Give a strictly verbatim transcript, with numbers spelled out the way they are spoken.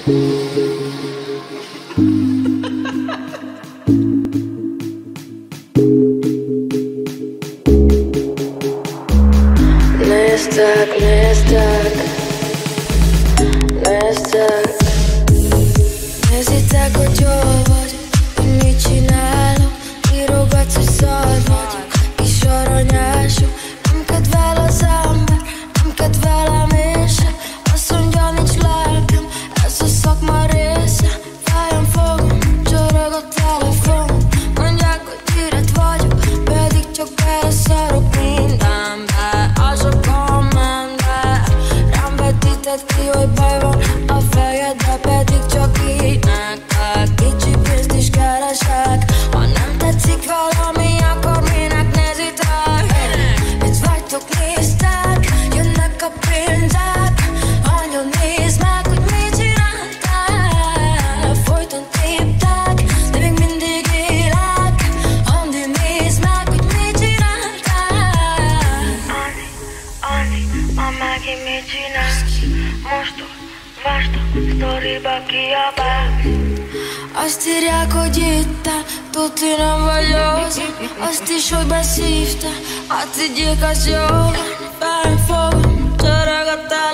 Nézd tak, nézd tak, nézd tak. Nézitek, hogy jól vagyok, hogy mit csinálok. Írogatsz, hogy szar vagyok, kis aranyások. Nem kedvel az ember, nem kedvelem én sem. Azt mondja, nincs lelkem, ez a szakma része. Fájom fogom, csörög a telefon. Mondják, hogy direkt vagyok, pedig csak beleszarok mindenbe. Az a kommentbe rám vetíted ki, hogy baj van a fejedbe, pedig csak így nektek. Kicsi pénzt is keresek, ha nem tetszik valami, akkor minek nézitek? Mit vagytok, néztek, jönnek a pénzek. Anya, nézd meg, hogy mit csináltál. Folyton téptek, de még mindig élek. Andi, nézd meg, hogy mit csináltál. Andi, Andi, ma megint mit csinálsz? Most olvastam, sztoriba kiabálsz. Azt írják, hogy ittem, tuti nem vagy az. Azt is, hogy beszívtál, hát higgyék, az jó. Felfogom, csörög a